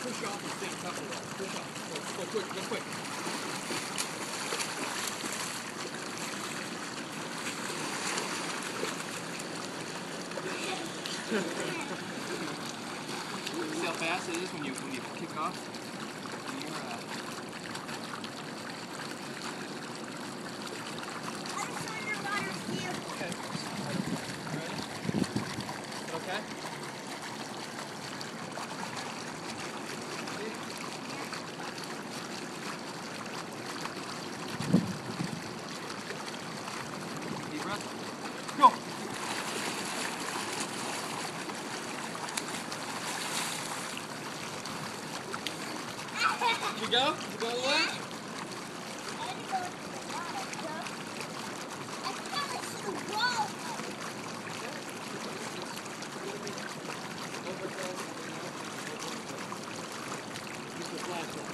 push off and stay on top of the wall. Push off. Go quick, go quick. See how fast it is when you kick off? When you're, Okay. Ready? Okay? Deep breath. Go! You go? You go all the way? Use the flashlight.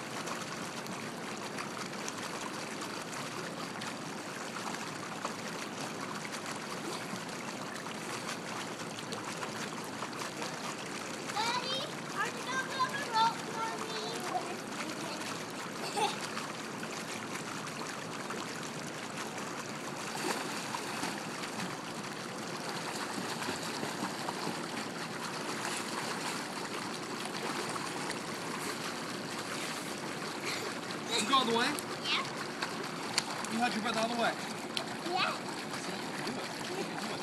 You go all the way? Yeah. You hold your breath all the way. Yeah. See, you can do it. You can do it.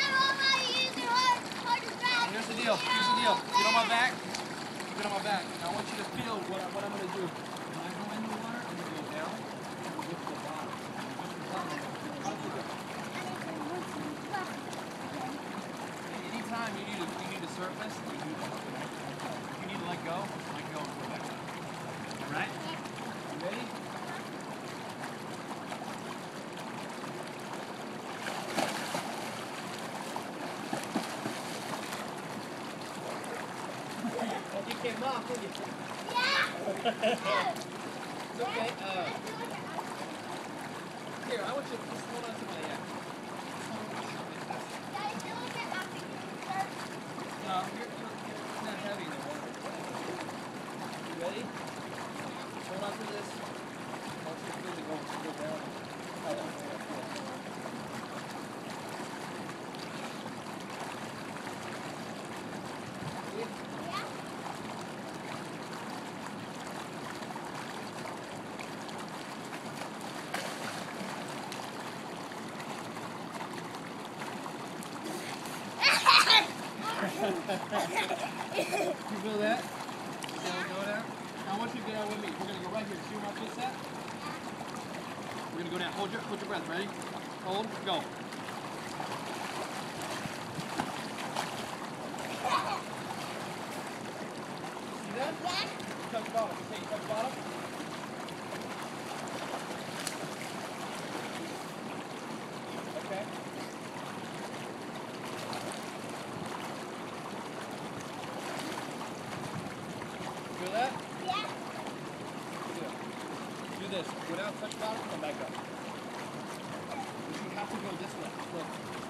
Here's the deal. Here's the deal. Get on my back. Get on my back. Now I want you to feel what I'm going to do. When I go in the water, I'm going to go down and lift the bottom. Anytime you need to surface, you do that. If you need to let go and go back. All right? You ready? You came off, didn't you? Yeah. It's okay. Here, I want you to just hold on to my No, it's not heavy in the water. You ready? Hold on to this. I want you to feel the go down. You feel that? You see how we go down? Now I want you to get out with me. We're going to go right here. See where my foot's at? We're going to go down. Hold your breath. Ready? Hold. Go. See that? Yeah. Touch bottom. Say you touch bottom. Okay. Feel that? Yeah. Good. Do this. Go down, touch bottom, come back up. You have to go this way. Look.